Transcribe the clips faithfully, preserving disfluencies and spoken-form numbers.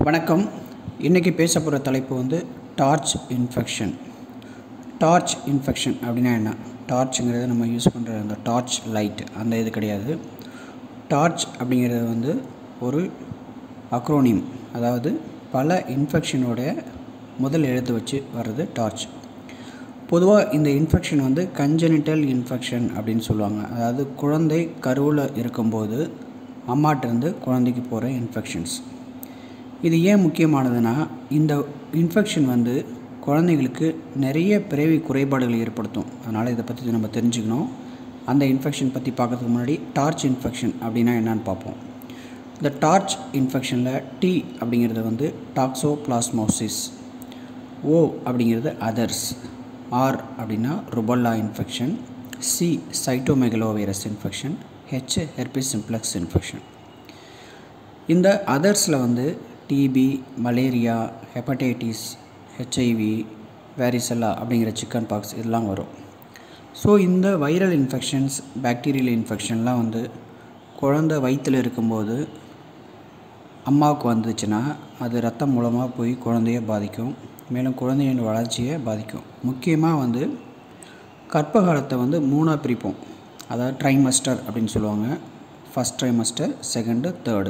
வணக்கம். இன்றைக்கி பேச போகிற தலைப்பு வந்து டார்ச் இன்ஃபெக்ஷன். டார்ச் இன்ஃபெக்ஷன் அப்படின்னா என்ன? டார்ச்சுங்கிறது நம்ம யூஸ் பண்ணுற அந்த டார்ச் லைட் அந்த இது கிடையாது. டார்ச் அப்படிங்கிறது வந்து ஒரு அக்ரோனிம், அதாவது பல இன்ஃபெக்ஷனோடைய முதல் எழுத்து வச்சு வர்றது டார்ச். பொதுவாக இந்த இன்ஃபெக்ஷன் வந்து கன்ஜெனிட்டல் இன்ஃபெக்ஷன் அப்படின்னு சொல்லுவாங்க. அதாவது குழந்தை கருவில் இருக்கும்போது அம்மாட்டிருந்து குழந்தைக்கு போகிற இன்ஃபெக்ஷன்ஸ். இது ஏன் முக்கியமானதுன்னா, இந்த இன்ஃபெக்ஷன் வந்து குழந்தைகளுக்கு நிறைய பிறவி குறைபாடுகளை ஏற்படுத்தும். அதனால் இதை பற்றி நம்ம தெரிஞ்சுக்கணும். அந்த இன்ஃபெக்ஷன் பற்றி பார்க்கறதுக்கு முன்னாடி டார்ச் இன்ஃபெக்ஷன் அப்படின்னா என்னன்னு பார்ப்போம். இந்த டார்ச் இன்ஃபெக்ஷனில் டி அப்படிங்கிறது வந்து டாக்ஸோபிளாஸ்மோசிஸ், ஓ அப்படிங்கிறது அதர்ஸ், ஆர் அப்படின்னா rubella infection, C cytomegalovirus infection, H herpes simplex infection. இந்த அதர்ஸில் வந்து TB, malaria, hepatitis, HIV, varicella அப்படிங்கிற சிக்கன் பாக்ஸ் இதெல்லாம் வரும். ஸோ இந்த வைரல் இன்ஃபெக்ஷன்ஸ், பாக்டீரியல் இன்ஃபெக்ஷன்லாம் வந்து குழந்தை வயிற்றில் இருக்கும்போது அம்மாவுக்கு வந்துச்சுன்னா அது ரத்தம் மூலமாக போய் குழந்தைய பாதிக்கும். மேலும் குழந்தையின் வளர்ச்சியை பாதிக்கும். முக்கியமாக வந்து கர்ப்ப காலத்தை வந்து மூணாக பிரிப்போம். அதாவது ட்ரைமஸ்டர் அப்படின்னு சொல்லுவாங்க. First trimester, second, third.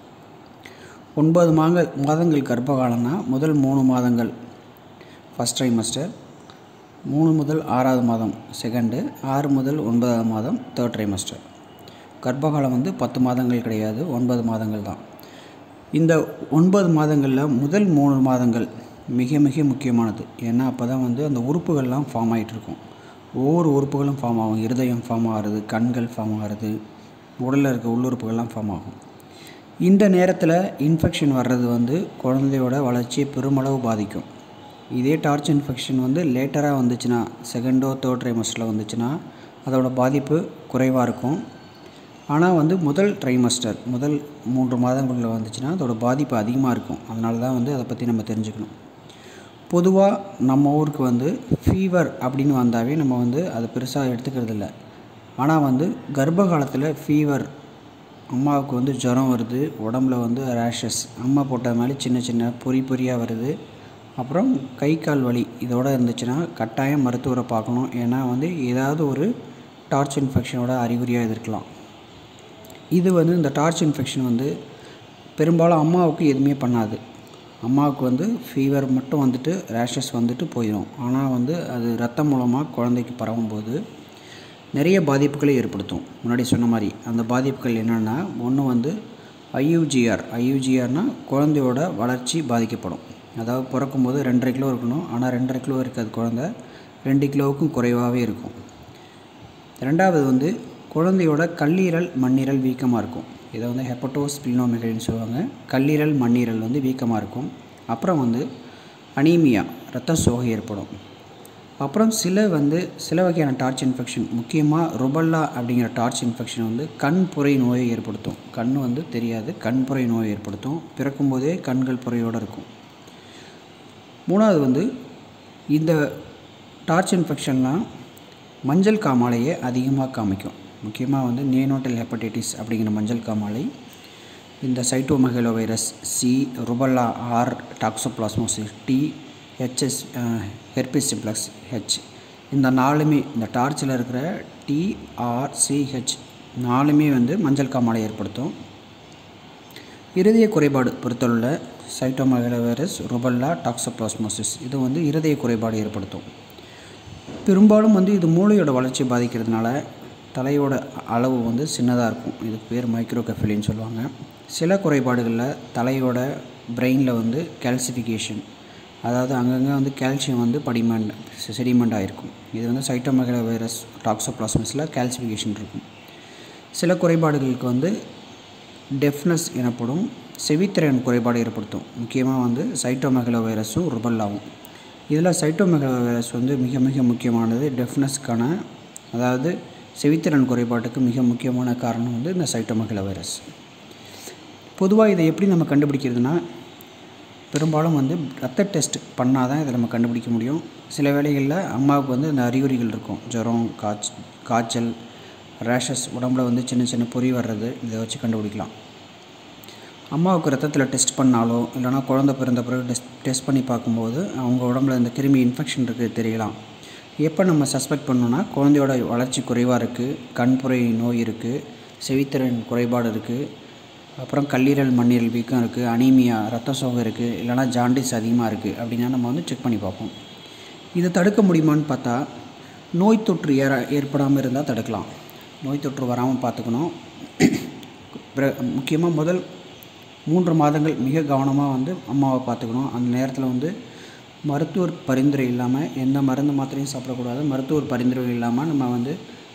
ஒன்பது மாத மாதங்கள் கர்ப்ப காலம்னா முதல் மூணு மாதங்கள் ஃபஸ்ட் ட்ரைமஸ்டர், மூணு முதல் ஆறாவது மாதம் செகண்டு, ஆறு முதல் ஒன்பதாவது மாதம் தேர்ட் ட்ரைமஸ்டர். கர்ப்பகாலம் வந்து பத்து மாதங்கள் கிடையாது, ஒன்பது மாதங்கள் தான். இந்த ஒன்பது மாதங்களில் முதல் மூணு மாதங்கள் மிக மிக முக்கியமானது. ஏன்னா அப்போ தான் வந்து அந்த உறுப்புகள்லாம் ஃபார்ம் ஆகிட்டுருக்கும். ஒவ்வொரு உறுப்புகளும் ஃபார்ம் ஆகும். இருதயம் ஃபார்ம் ஆகிறது, கண்கள் ஃபார்ம் ஆகிறது, உடலில் இருக்க உள்ளுறுப்புகள்லாம் ஃபார்ம் ஆகும். இந்த நேரத்தில் இன்ஃபெக்ஷன் வர்றது வந்து குழந்தையோட வளர்ச்சியை பெருமளவு பாதிக்கும். இதே டார்ச் இன்ஃபெக்ஷன் வந்து லேட்டராக வந்துச்சுன்னா, செகண்டோ தேர்ட் ட்ரைமஸ்டரில் வந்துச்சுன்னா அதோட பாதிப்பு குறைவாக இருக்கும். ஆனால் வந்து முதல் ட்ரைமஸ்டர், முதல் மூன்று மாதங்களில் வந்துச்சுன்னா அதோட பாதிப்பு அதிகமாக இருக்கும். அதனால தான் வந்து அதை பற்றி நம்ம தெரிஞ்சுக்கணும். பொதுவாக நம்ம ஊருக்கு வந்து ஃபீவர் அப்படின்னு வந்தாவே நம்ம வந்து அதை பெருசாக எடுத்துக்கிறது இல்லை. ஆனால் வந்து கர்ப்ப காலத்தில் ஃபீவர், அம்மாவுக்கு வந்து ஜுரம் வருது, உடம்புல வந்து ரேஷஸ், அம்மா போட்ட மாதிரி சின்ன சின்ன பொறி பொறியாக வருது, அப்புறம் கை கால் வலி இதோடு இருந்துச்சுன்னா கட்டாயம் மருத்துவரை பார்க்கணும். ஏன்னா வந்து ஏதாவது ஒரு டார்ச் இன்ஃபெக்ஷனோட அறிகுறியாக இது இருக்கலாம். இது வந்து இந்த டார்ச் இன்ஃபெக்ஷன் வந்து பெரும்பாலும் அம்மாவுக்கு எதுவுமே பண்ணாது. அம்மாவுக்கு வந்து ஃபீவர் மட்டும் வந்துட்டு ரேஷஸ் வந்துட்டு போயிடும். ஆனால் வந்து அது ரத்தம் மூலமாக குழந்தைக்கு பரவும்போது நிறைய பாதிப்புகளை ஏற்படுத்தும். முன்னாடி சொன்ன மாதிரி அந்த பாதிப்புகள் என்னென்னா, ஒன்று வந்து ஐயூஜிஆர். ஐயூஜிஆர்னால் குழந்தையோட வளர்ச்சி பாதிக்கப்படும். அதாவது பிறக்கும்போது ரெண்டரை கிலோ இருக்கணும், ஆனால் ரெண்டரை கிலோ இருக்காது, குழந்தை ரெண்டு கிலோவுக்கும் குறைவாகவே இருக்கும். ரெண்டாவது வந்து குழந்தையோட கல்லீரல் மண்ணீரல் வீக்கமாக இருக்கும். இதை வந்து ஹெப்படோஸ்பிளினோமெகலின்னு சொல்லுவாங்க. கல்லீரல் மண்ணீரல் வந்து வீக்கமாக இருக்கும். அப்புறம் வந்து அனீமியா, இரத்த சோகை ஏற்படும். அப்புறம் சில வந்து சில வகையான டார்ச் இன்ஃபெக்ஷன், முக்கியமாக ருபல்லா அப்படிங்கிற டார்ச் இன்ஃபெக்ஷன் வந்து கண்புரை நோயை ஏற்படுத்தும். கண் வந்து தெரியாது, கண்புரை நோயை ஏற்படுத்தும். பிறக்கும்போதே கண்கள் புரையோடு இருக்கும். மூணாவது வந்து இந்த டார்ச் இன்ஃபெக்ஷன்லாம் மஞ்சள் காமாலையை அதிகமாக காமிக்கும். முக்கியமாக வந்து நியோனேட்டல் ஹெப்படைட்டிஸ் அப்படிங்கிற மஞ்சள் காமாலை, இந்த cytomegalovirus, C, rubella, R, toxoplasmosis, T, HS herpes simplex, H, இந்த நாலுமே இந்த டார்ச்சில் இருக்கிற டி, ஆர், சி, ஹெச் நாலுமே வந்து மஞ்சள் காமாலை ஏற்படுத்தும். இருதய குறைபாடு பொறுத்தவரை சைட்டோமெகலோவைரஸ், ருபல்லா, டாக்ஸோபிளாஸ்மோசிஸ் இது வந்து இருதய குறைபாடு ஏற்படுத்தும். பெரும்பாலும் வந்து இது மூளையோட வளர்ச்சியை பாதிக்கிறதுனால தலையோட அளவு வந்து சின்னதாக இருக்கும். இதுக்கு பேர் மைக்ரோகெஃபலின்னு சொல்லுவாங்க. சில குறைபாடுகளில் தலையோட பிரெயினில் வந்து கால்சிஃபிகேஷன், அதாவது அங்கங்கே வந்து கால்சியம் வந்து படிமெண்ட் செடிமெண்ட் ஆகிருக்கும். இது வந்து சைட்டோமெகலோவைரஸ், டாக்ஸோபிளாஸ்மோசிஸில் கால்சிஃபிகேஷன் இருக்கும். சில குறைபாடுகளுக்கு வந்து டெஃப்னஸ் எனப்படும் செவித்திறன் குறைபாடு ஏற்படுத்தும். முக்கியமாக வந்து சைட்டோமெகலோவைரஸும் ருபல்லாவும். இதில் சைட்டோமெகலோவைரஸ் வந்து மிக மிக முக்கியமானது. டெஃப்னஸ்க்கான, அதாவது செவித்திறன் குறைபாட்டுக்கு மிக முக்கியமான காரணம் வந்து இந்த சைட்டோமெகலோவைரஸ். பொதுவாக இதை எப்படி நம்ம கண்டுபிடிக்கிறதுனா, பெரும்பாலும் வந்து ரத்த டெஸ்ட் பண்ணால் தான் இதை நம்ம கண்டுபிடிக்க முடியும். சில வேளைகளில் அம்மாவுக்கு வந்து இந்த அறிகுறிகள் இருக்கும். ஜுரம், காய்ச் காய்ச்சல், ரேஷஸ், உடம்புல வந்து சின்ன சின்ன பொறி வர்றது, இதை வச்சு கண்டுபிடிக்கலாம். அம்மாவுக்கு ரத்தத்தில் டெஸ்ட் பண்ணாலோ இல்லைனா குழந்தை பிறந்த பிறகு டெஸ்ட் டெஸ்ட் பண்ணி பார்க்கும்போது அவங்க உடம்புல இந்த கிருமி இன்ஃபெக்ஷன் இருக்குது தெரியலாம். எப்போ நம்ம சஸ்பெக்ட் பண்ணோன்னா குழந்தையோட வளர்ச்சி குறைவாக இருக்குது, கண்புரை நோய் இருக்குது, செவித்திறன் குறைபாடு இருக்குது, அப்புறம் கல்லீரல் மண்ணீரல் வீக்கம் இருக்குது, அனீமியா ரத்த சோகை இருக்குது, இல்லைனா ஜாண்டிஸ் அதிகமாக இருக்குது அப்படின்னா நம்ம வந்து செக் பண்ணி பார்ப்போம். இதை தடுக்க முடியுமான்னு பார்த்தா நோய் தொற்று ஏற ஏற்படாமல் இருந்தால் தடுக்கலாம். நோய் தொற்று வராமல் பார்த்துக்கணும். முக்கியமாக முதல் மூன்று மாதங்கள் மிக கவனமாக வந்து அம்மாவை பார்த்துக்கணும். அந்த நேரத்தில் வந்து மருத்துவர் பரிந்துரை இல்லாமல் எந்த மருந்து மாத்திரையும் சாப்பிடக்கூடாது. மருத்துவர் பரிந்துரை இல்லாமல் நம்ம வந்து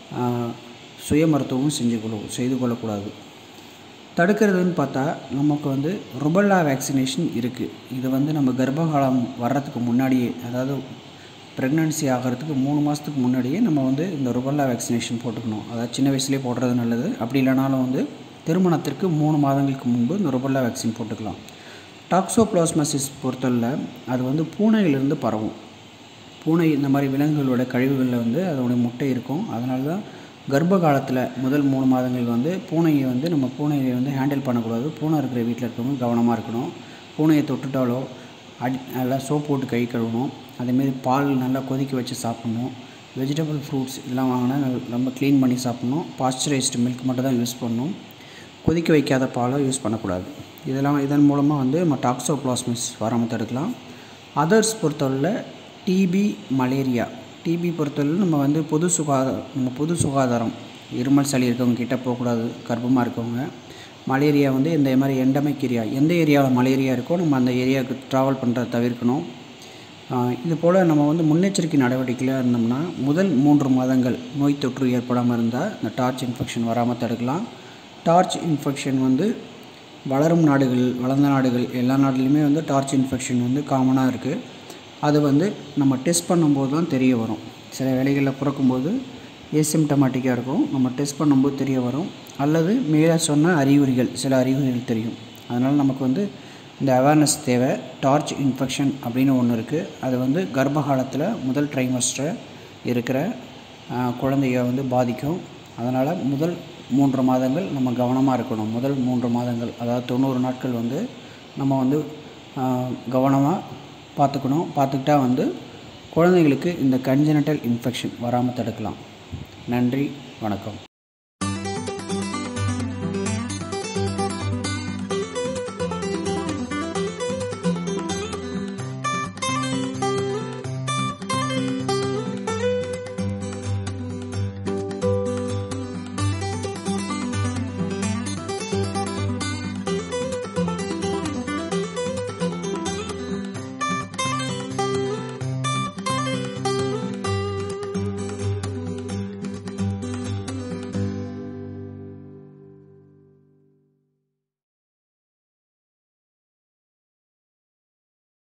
சுய மருத்துவமும் செஞ்சு கொள்ள செய்து கொள்ளக்கூடாது. தடுக்கிறதுன்னு பார்த்தா நமக்கு வந்து ருபெல்லா வேக்சினேஷன் இருக்குது. இது வந்து நம்ம கர்ப்பகாலம் வர்றதுக்கு முன்னாடியே, அதாவது ப்ரெக்னன்சி ஆகிறதுக்கு மூணு மாதத்துக்கு முன்னாடியே நம்ம வந்து இந்த ருபெல்லா வேக்சினேஷன் போட்டுக்கணும். அதாவது சின்ன வயசுலேயே போடுறது நல்லது. அப்படி இல்லைனாலும் வந்து திருமணத்திற்கு மூணு மாதங்களுக்கு முன்பு இந்த ருபெல்லா வேக்சின் போட்டுக்கலாம். டாக்ஸோப்ளாஸ்மோசிஸ் பொறுத்தவரை அது வந்து பூனையிலிருந்து பரவும். பூனை இந்த மாதிரி விலங்குகளோட கழிவுகளில் வந்து அதோடைய முட்டை இருக்கும். அதனால தான் கர்ப்ப காலத்தில் முதல் மூணு மாதங்கள் வந்து பூனையை வந்து நம்ம பூனையை வந்து ஹேண்டில் பண்ணக்கூடாது. பூனை இருக்கிற வீட்டில் இருக்கவங்க கவனமாக இருக்கணும். பூனையை தொட்டுட்டாலோ அடி நல்லா சோப் போட்டு கை கழுவணும். அதேமாரி பால் நல்லா கொதிக்க வச்சு சாப்பிட்ணும். வெஜிடபிள் ஃப்ரூட்ஸ் எல்லாம் வாங்கினா ரொம்ப க்ளீன் பண்ணி சாப்பிட்ணும். பாஸ்சரைஸ்டு மில்க் மட்டும் தான் யூஸ் பண்ணணும். கொதிக்க வைக்காத பாலை யூஸ் பண்ணக்கூடாது. இதெல்லாம் இதன் மூலமாக வந்து நம்ம டாக்ஸோப்ளாஸ்மோசிஸ் வராமல் தடுக்கலாம். அதர்ஸ் பொறுத்தவரையில் டிபி, மலேரியா. டிபி பொறுத்தவரை நம்ம வந்து பொது சுகாதாரம் நம்ம பொது சுகாதாரம் இருமல் சளி இருக்கவங்க கிட்டே போகக்கூடாது, கர்ப்பமாக இருக்கவங்க. மலேரியா வந்து இந்த மாதிரி எண்டமிக் ஏரியா, எந்த ஏரியாவில் மலேரியா இருக்கோ நம்ம அந்த ஏரியாவுக்கு ட்ராவல் பண்ணுறத தவிர்க்கணும். இது போல் நம்ம வந்து முன்னெச்சரிக்கை நடவடிக்கையாக இருந்தோம்னா முதல் மூன்று மாதங்கள் நோய் தொற்று ஏற்படாமல் இருந்தால் இந்த டார்ச் இன்ஃபெக்ஷன் வராமல் தடுக்கலாம். டார்ச் இன்ஃபெக்ஷன் வந்து வளரும் நாடுகள், வளர்ந்த நாடுகள் எல்லா நாடுலேயுமே வந்து டார்ச் இன்ஃபெக்ஷன் வந்து காமனாக இருக்குது. அது வந்து நம்ம டெஸ்ட் பண்ணும்போது தான் தெரிய வரும். சில வேளைகளில் பிறக்கும்போது ஏசிம்டமேட்டிக்காக இருக்கும், நம்ம டெஸ்ட் பண்ணும்போது தெரிய வரும். அல்லது மேலே சொன்ன அறிகுறிகள், சில அறிகுறிகள் தெரியும். அதனால் நமக்கு வந்து இந்த அவேர்னஸ் தேவை. டார்ச் இன்ஃபெக்ஷன் அப்படின்னு ஒன்று இருக்குது. அது வந்து கர்ப்ப காலத்தில் முதல் ட்ரைமஸ்டர் இருக்கிற குழந்தைய வந்து பாதிக்கும். அதனால் முதல் மூன்று மாதங்கள் நம்ம கவனமாக இருக்கணும். முதல் மூன்று மாதங்கள் அதாவது தொண்ணூறு நாட்கள் வந்து நம்ம வந்து கவனமாக பார்த்துக்கணும். பார்த்துக்கிட்டா வந்து குழந்தைங்களுக்கு இந்த கன்ஜெனிட்டல் இன்ஃபெக்ஷன் வராமல் தடுக்கலாம். நன்றி, வணக்கம்.